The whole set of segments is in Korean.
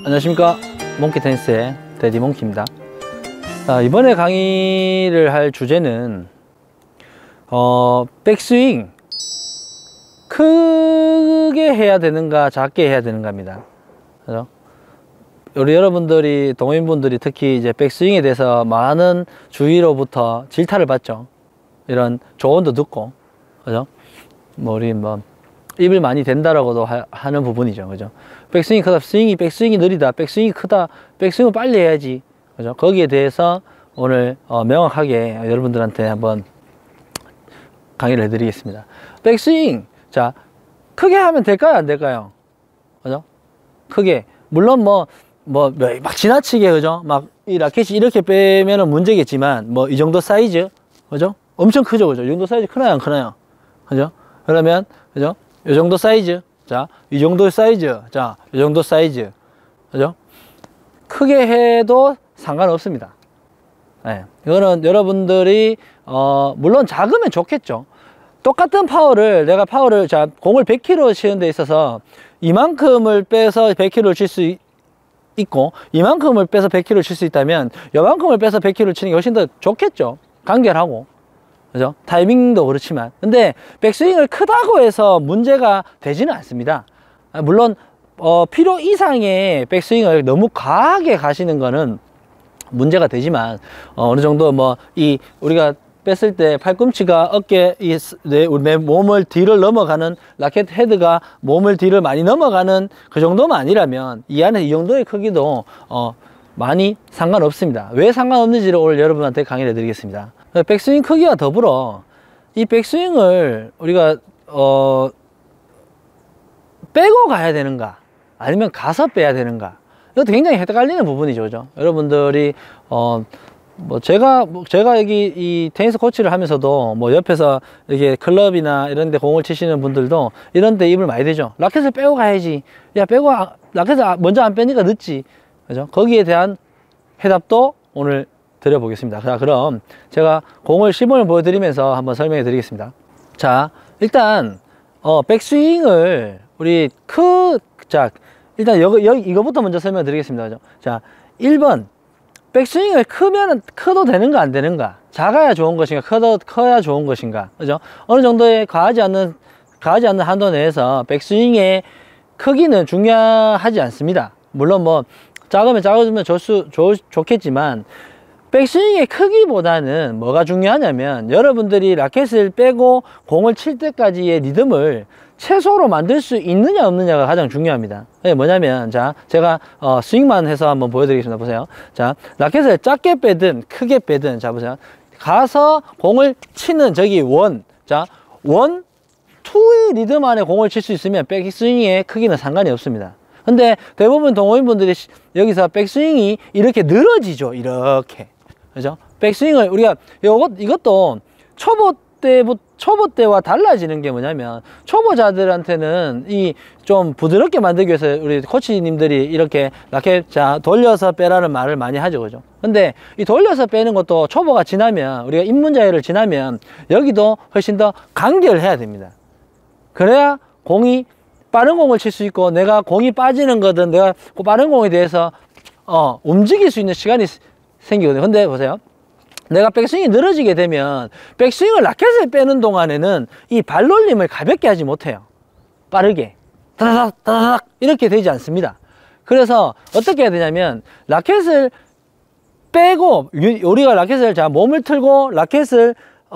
안녕하십니까. 몽키 테니스의 데디 몽키입니다. 이번에 강의를 할 주제는 백스윙 크게 해야 되는가 작게 해야 되는가입니다. 그죠? 우리 여러분들이 동호인분들이 특히 이제 백스윙에 대해서 많은 주위로부터 질타를 받죠. 이런 조언도 듣고, 그죠? 우리 입을 많이 댄다라고도 하는 부분이죠. 그죠? 백스윙이 크다, 백스윙이 느리다, 백스윙이 크다, 백스윙을 빨리 해야지. 그죠? 거기에 대해서 오늘 명확하게 여러분들한테 한번 강의를 해드리겠습니다. 백스윙, 자, 크게 하면 될까요? 안 될까요? 그죠? 크게. 물론 막 지나치게, 그죠? 막 이 라켓이 이렇게 빼면은 문제겠지만, 이 정도 사이즈, 그죠? 엄청 크죠, 그죠? 이 정도 사이즈 크나요, 안 크나요? 그죠? 그러면, 그죠? 이 정도 사이즈, 자, 이 정도 사이즈, 자, 이 정도 사이즈, 그죠? 크게 해도 상관없습니다. 네. 이거는 여러분들이, 물론 작으면 좋겠죠. 똑같은 내가 자, 공을 100kg 치는 데 있어서 이만큼을 빼서 100kg를 칠 수 있고, 이만큼을 빼서 100kg를 칠 수 있다면, 요만큼을 빼서 100kg를 치는 게 훨씬 더 좋겠죠. 간결하고. 그죠? 타이밍도 그렇지만. 근데 백스윙을 크다고 해서 문제가 되지는 않습니다. 물론 필요 이상의 백스윙을 너무 과하게 가시는 거는 문제가 되지만, 어느 정도 우리가 뺐을 때 팔꿈치가 우리 몸을 뒤를 넘어가는, 라켓 헤드가 몸을 뒤를 많이 넘어가는 그 정도만 아니라면 이 안에 이 정도의 크기도 많이 상관없습니다. 왜 상관없는지를 오늘 여러분한테 강의를 해드리겠습니다. 백스윙 크기와 더불어 이 백스윙을 우리가 빼고 가야 되는가 아니면 가서 빼야 되는가, 이것도 굉장히 헷갈리는 부분이죠. 그죠? 여러분들이 제가 여기 이 테니스 코치를 하면서도 옆에서 이렇게 클럽이나 이런 데 공을 치시는 분들도 이런 데 입을 많이 대죠. 라켓을 빼고 가야지. 야, 라켓을 먼저 안 빼니까 늦지. 그죠? 거기에 대한 해답도 오늘 드려보겠습니다. 자, 그럼 제가 공을 시범을 보여드리면서 한번 설명해 드리겠습니다. 자, 일단 백스윙을 우리 일단 이거부터 먼저 설명해 드리겠습니다. 자, 1번 백스윙을 커도 되는가 안 되는가, 작아야 좋은 것인가 커야 좋은 것인가, 그죠? 어느 정도의 가하지 않는 한도 내에서 백스윙의 크기는 중요하지 않습니다. 물론 작으면 좋겠지만, 백스윙의 크기보다는 뭐가 중요하냐면, 여러분들이 라켓을 빼고 공을 칠 때까지의 리듬을 최소로 만들 수 있느냐 없느냐가 가장 중요합니다. 그게 뭐냐면, 자, 제가 스윙만 해서 한번 보여드리겠습니다. 보세요. 자, 라켓을 작게 빼든 크게 빼든, 자, 보세요. 가서 공을 치는 저기 자, 1, 2의 리듬 안에 공을 칠 수 있으면 백스윙의 크기는 상관이 없습니다. 근데 대부분 동호인분들이 여기서 백스윙이 이렇게 늘어지죠. 이렇게. 그죠? 백스윙을 우리가 이것도 초보 때와 달라지는 게 뭐냐면, 초보자들한테는 좀 부드럽게 만들기 위해서 우리 코치님들이 이렇게 라켓 돌려서 빼라는 말을 많이 하죠. 그죠? 근데 이 돌려서 빼는 것도 초보가 지나면, 우리가 입문자회를 지나면 여기도 훨씬 더 간결해야 됩니다. 그래야 빠른 공을 칠 수 있고, 내가 공이 빠지는 거든 내가 빠른 공에 대해서 움직일 수 있는 시간이 생기거든요. 근데 보세요. 내가 백스윙이 늘어지게 되면 백스윙을 라켓을 빼는 동안에는 이 발놀림을 가볍게 하지 못해요. 빠르게 다다닥 다다닥 이렇게 되지 않습니다. 그래서 어떻게 해야 되냐면, 라켓을 빼고, 우리가 라켓을 몸을 틀고 라켓을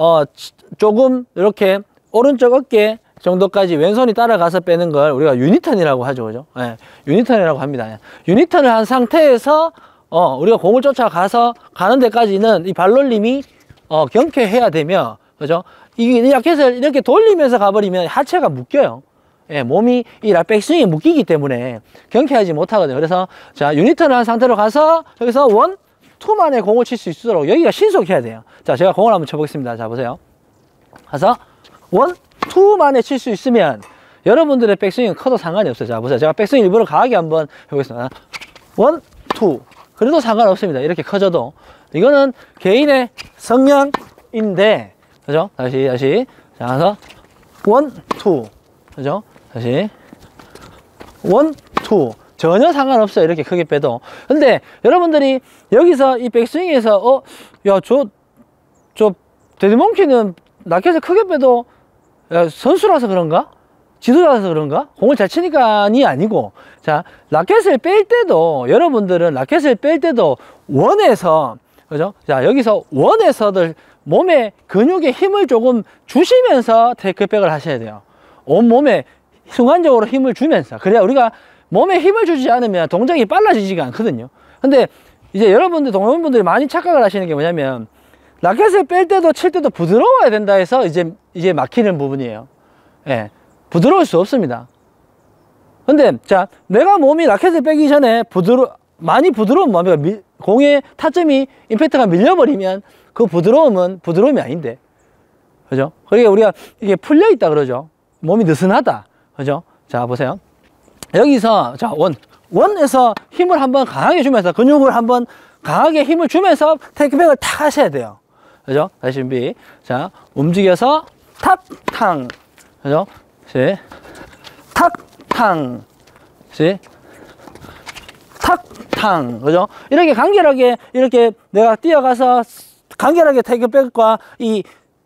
조금 이렇게 오른쪽 어깨 정도까지 왼손이 따라가서 빼는 걸 우리가 유니턴이라고 하죠. 그죠? 네, 유니턴이라고 합니다. 유니턴을 한 상태에서 우리가 공을 가는 데까지는 이 발놀림이 경쾌해야 되며, 그죠? 이 라켓을 이렇게 돌리면서 가버리면 하체가 묶여요. 예, 몸이 백스윙에 묶이기 때문에 경쾌하지 못하거든요. 그래서 자, 유니턴을 한 상태로 가서 여기서 1, 2만에 공을 칠 수 있도록 여기가 신속해야 돼요. 자, 제가 공을 한번 쳐보겠습니다. 자, 보세요. 가서 1, 2만에 칠 수 있으면 여러분들의 백스윙은 커도 상관이 없어요. 자, 보세요. 제가 백스윙 일부러 강하게 한번 해보겠습니다. 1, 2. 그래도 상관없습니다. 이렇게 커져도. 이거는 개인의 성향인데, 그죠? 다시. 자, 가서 1, 2. 그죠? 다시. 1, 2. 전혀 상관없어요. 이렇게 크게 빼도. 근데 여러분들이 여기서 이 백스윙에서 야, 저 데드몽키는 라켓을 크게 빼도 야, 선수라서 그런가? 지도자라서 그런가? 공을 잘 치니까니 아니고, 자, 라켓을 뺄 때도, 여러분들은 라켓을 뺄 때도 원에서, 그죠? 자, 여기서 원에서들 몸에 근육에 힘을 조금 주시면서 테이크백을 하셔야 돼요. 온몸에 순간적으로 힘을 주면서. 그래야 우리가 몸에 힘을 주지 않으면 동작이 빨라지지가 않거든요. 근데 이제 여러분들, 동호인분들이 많이 착각을 하시는 게 뭐냐면, 라켓을 뺄 때도 칠 때도 부드러워야 된다 해서 이제 막히는 부분이에요. 예. 부드러울 수 없습니다. 근데, 자, 내가 몸이 라켓을 빼기 전에 많이 부드러운 뭡니까? 공의 타점이, 임팩트가 밀려버리면 그 부드러움은 부드러움이 아닌데. 그죠? 그러니까 우리가 이게 풀려있다 그러죠. 몸이 느슨하다. 그죠? 자, 보세요. 여기서, 자, 원에서 힘을 한번 강하게 주면서, 근육을 한번 강하게 힘을 주면서 테이크백을 탁 하셔야 돼요. 그죠? 다시 준비. 자, 움직여서 탁, 탕. 그죠? 탁, 탕. 탁, 탕. 그죠? 이렇게 간결하게, 이렇게 내가 뛰어가서 간결하게 테이크백과 이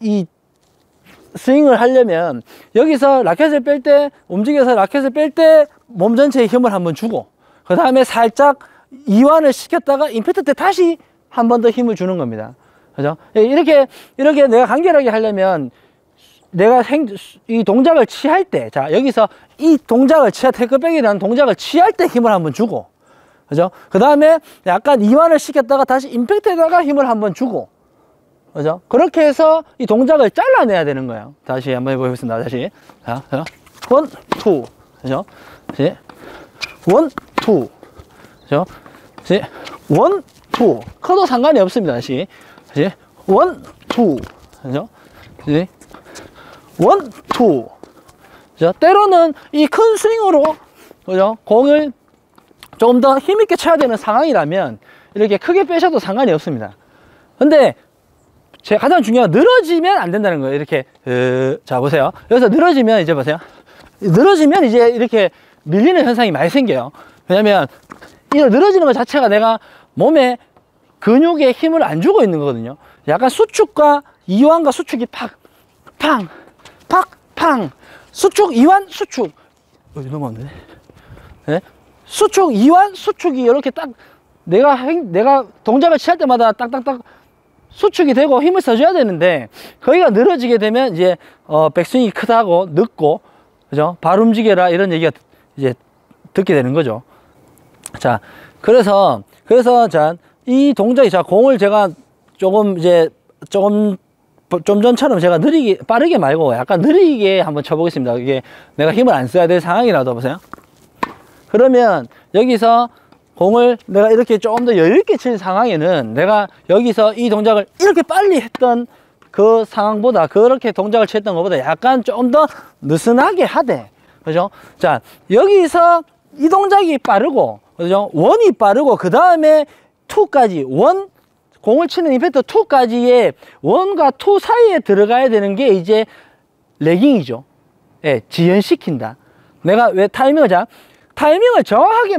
스윙을 하려면 여기서 라켓을 뺄 때, 움직여서 라켓을 뺄 때 몸 전체에 힘을 한번 주고, 그 다음에 살짝 이완을 시켰다가 임팩트 때 다시 한 번 더 힘을 주는 겁니다. 그죠? 이렇게 내가 간결하게 하려면 내가 이 동작을 취할 때, 자, 여기서 이 동작을 테이크백이라는 동작을 취할 때 힘을 한번 주고, 그죠? 그 다음에 약간 이완을 시켰다가 다시 임팩트에다가 힘을 한번 주고, 그죠? 그렇게 해서 이 동작을 잘라내야 되는 거예요. 다시 한번 해보겠습니다. 다시. 자, 원, 투. 그죠? 다시. 원, 투. 그죠? 다시. 원, 투. 커도 상관이 없습니다. 다시. 다시. 원, 투. 그죠? 다시. 원, 투. 그죠? 때로는 이 큰 스윙으로, 그죠? 공을 조금 더 힘있게 쳐야 되는 상황이라면 이렇게 크게 빼셔도 상관이 없습니다. 근데 제가 가장 중요한 건 늘어지면 안 된다는 거예요. 이렇게, 자, 보세요. 여기서 늘어지면 이제 보세요. 늘어지면 이제 이렇게 밀리는 현상이 많이 생겨요. 왜냐면, 이 늘어지는 것 자체가 내가 몸에 근육에 힘을 안 주고 있는 거거든요. 약간 수축과 이완과 수축이 팍, 팡, 팍, 팡. 수축, 이완, 수축. 넘어왔네. 네? 수축, 이완, 수축이 이렇게 딱, 내가 동작을 취할 때마다 딱딱딱 수축이 되고 힘을 써줘야 되는데, 거기가 늘어지게 되면 이제, 백스윙이 크다고, 늦고, 그죠? 발 움직여라, 이런 얘기가 이제 듣게 되는 거죠. 자, 그래서, 자, 이 동작이, 자, 공을 제가 좀 전처럼 제가 빠르게 말고 약간 느리게 한번 쳐보겠습니다. 이게 내가 힘을 안 써야 될 상황이라도 보세요. 그러면 여기서 공을 내가 이렇게 조금 더 여유있게 칠 상황에는 내가 여기서 이 동작을 이렇게 빨리 했던 그 상황보다, 그렇게 동작을 취했던 것보다 약간 좀 더 느슨하게 하되, 그죠? 자, 여기서 이 동작이 빠르고, 그죠? 원이 빠르고, 그 다음에 투까지, 공을 치는 임팩트 2까지의 1과 2 사이에 들어가야 되는 게 이제 레깅이죠. 예, 지연시킨다. 내가 왜 타이밍을 정확하게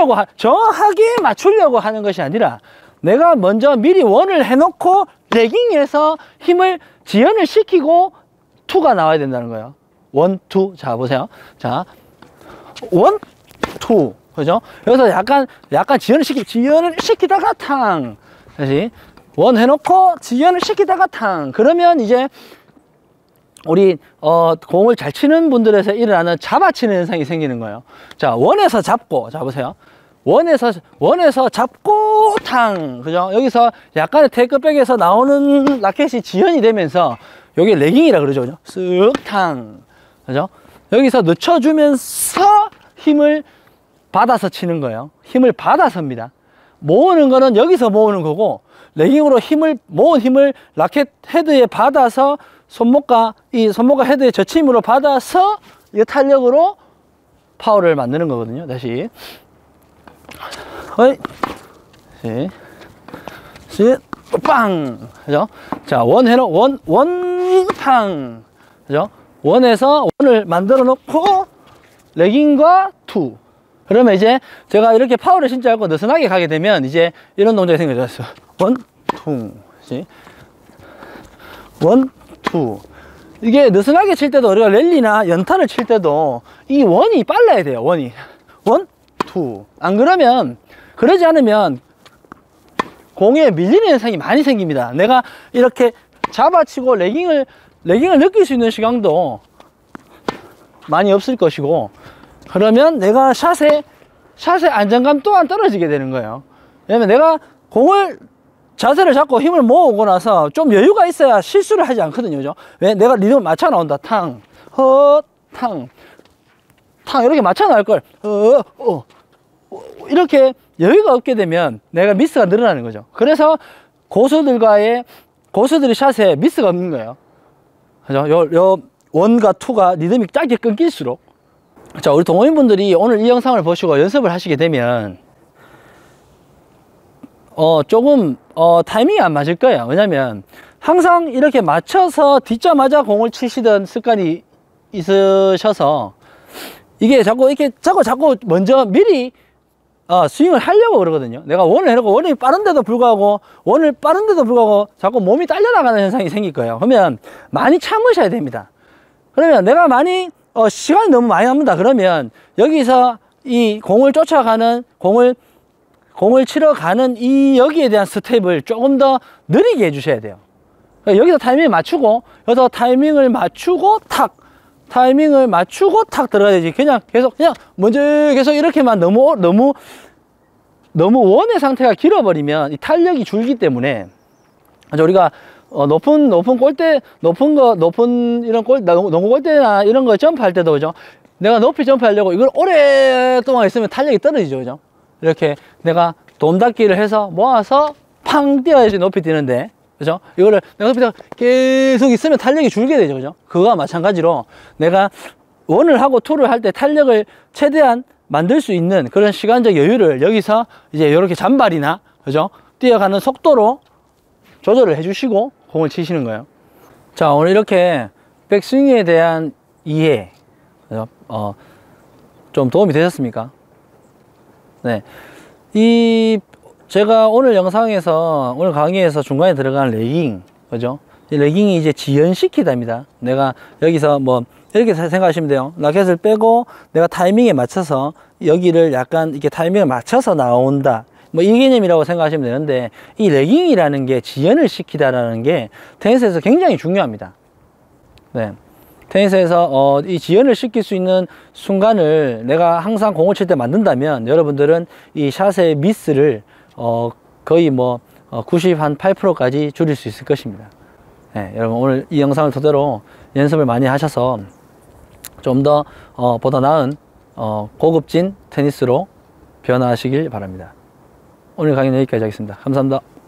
맞추려고 하는 것이 아니라, 내가 먼저 미리 1을 해놓고 레깅에서 힘을 지연을 시키고 2가 나와야 된다는 거예요. 1, 2. 자, 보세요. 자, 1, 2. 그죠? 여기서 약간 지연을 시키다가 탕. 다시. 1 해놓고 지연을 시키다가 탕. 그러면 이제 우리 공을 잘 치는 분들에서 일어나는 잡아치는 현상이 생기는 거예요. 자, 1에서 잡고, 자 보세요. 1에서 잡고 탕. 그죠? 여기서 약간의 테이크백에서 나오는 라켓이 지연이 되면서 여기 레깅이라 그러죠. 그죠? 쓱 탕. 그죠? 여기서 늦춰주면서 힘을 받아서 치는 거예요. 힘을 받아서입니다. 모으는 거는 여기서 모으는 거고, 레깅으로 모은 힘을 라켓 헤드에 받아서 손목과 헤드의 젖힘으로 받아서 이 탄력으로 파워를 만드는 거거든요. 다시. 빵! 그죠? 자, 원, 팡! 그죠? 원에서 원을 만들어 놓고, 레깅과 투. 그러면 이제 제가 이렇게 파워를 진짜 하고 느슨하게 가게 되면 이제 이런 동작이 생겨졌어요. 원, 투, 원, 투. 이게 느슨하게 칠 때도 우리가 랠리나 연타를 칠 때도 이 원이 빨라야 돼요. 원이 원, 투. 안 그러면, 그러지 않으면 공에 밀리는 현상이 많이 생깁니다. 내가 이렇게 잡아치고 레깅을 느낄 수 있는 시간도 많이 없을 것이고, 그러면 내가 샷의 안정감 또한 떨어지게 되는 거예요. 왜냐면 내가 공을 자세를 잡고 힘을 모으고 나서 좀 여유가 있어야 실수를 하지 않거든요. 그죠? 왜? 내가 리듬을 맞춰 나온다. 탕, 허, 탕, 탕. 이렇게 맞춰 나올 걸. 이렇게 여유가 없게 되면 내가 미스가 늘어나는 거죠. 그래서 고수들이 샷에 미스가 없는 거예요. 그죠? 요 원과 투가 리듬이 짧게 끊길수록. 자, 우리 동호인분들이 오늘 이 영상을 보시고 연습을 하시게 되면 조금 타이밍이 안 맞을 거예요. 왜냐면 항상 이렇게 맞춰서 딛자마자 공을 치시던 습관이 있으셔서 이게 자꾸 먼저 미리 스윙을 하려고 그러거든요. 내가 원을 해놓고 원이 빠른데도 불구하고 자꾸 몸이 딸려나가는 현상이 생길 거예요. 그러면 많이 참으셔야 됩니다. 그러면 내가 많이 시간이 너무 많이 남는다 그러면 여기서 이 공을 쫓아가는 공을 치러 가는 이 여기에 대한 스텝을 조금 더 느리게 해주셔야 돼요. 그러니까 여기서 타이밍을 맞추고 여기서 타이밍을 맞추고 탁 들어가야 되지. 그냥 먼저 계속 이렇게만 너무 원의 상태가 길어버리면 이 탄력이 줄기 때문에 우리가 높은 골대, 이런 농구 골대나 이런 거 점프할 때도, 그죠? 내가 높이 점프하려고 이걸 오랫동안 있으면 탄력이 떨어지죠, 그죠? 이렇게 내가 돔닫기를 해서 모아서 팡 뛰어야지 높이 뛰는데, 그죠? 이거를 내가 높이 계속 있으면 탄력이 줄게 되죠, 그죠? 그거와 마찬가지로 내가 원을 하고 투를 할 때 탄력을 최대한 만들 수 있는 그런 시간적 여유를 여기서 이제 이렇게 잔발이나, 그죠? 뛰어가는 속도로 조절을 해주시고 공을 치시는 거예요. 자, 오늘 이렇게 백스윙에 대한 이해, 좀 도움이 되셨습니까? 네. 제가 오늘 영상에서, 오늘 강의에서 중간에 들어간 레깅, 그죠? 이 레깅이 이제 지연시키다입니다. 내가 여기서 이렇게 생각하시면 돼요. 라켓을 빼고 내가 타이밍에 맞춰서 여기를 약간 이렇게 타이밍을 맞춰서 나온다. 이 개념이라고 생각하시면 되는데, 이 레깅이라는 게 지연을 시키다라는 게 테니스에서 굉장히 중요합니다. 네. 테니스에서 이 지연을 시킬 수 있는 순간을 내가 항상 공을 칠 때 만든다면 여러분들은 이 샷의 미스를 거의 98%까지 줄일 수 있을 것입니다. 네, 여러분 오늘 이 영상을 토대로 연습을 많이 하셔서 좀 더 보다 나은 고급진 테니스로 변화하시길 바랍니다. 오늘 강의는 여기까지 하겠습니다. 감사합니다.